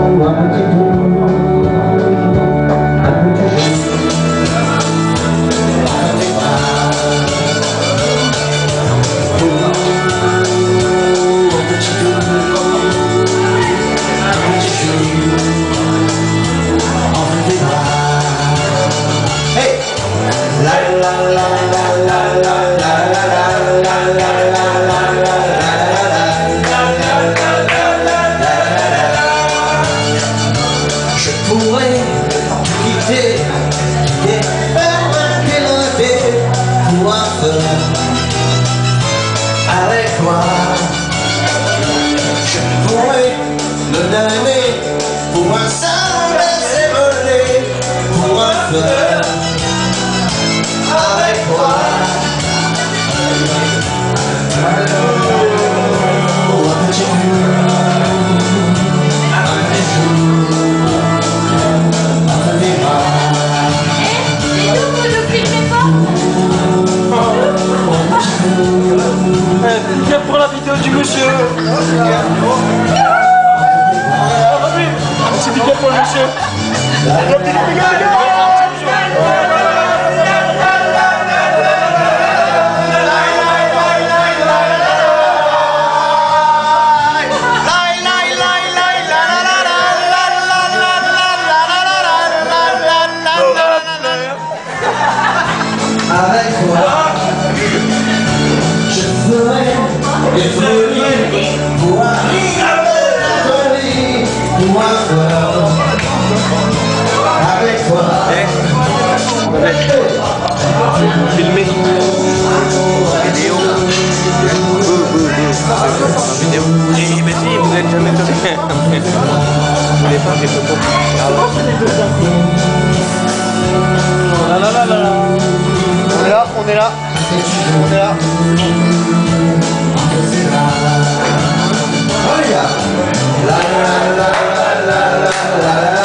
Avec toi, je pourrais me donner pour un simple baiser pour un fleur. Avec toi, pour un petit jour, un petit jour, entre tes bras. Et nous, vous ne filmez pas? Viens pour la vidéo du monsieur. C'est bien pour le monsieur. Avec toi, je ferai des folies pour un folie, pour un fleur. Avec toi, Filmez. Vidéo. Vidéo. Mais si, vous n'êtes jamais tourné. Vous voulez pas des photos? Ah là là là là. On est là, on est là. On est là. regarde. La la la la la la la la.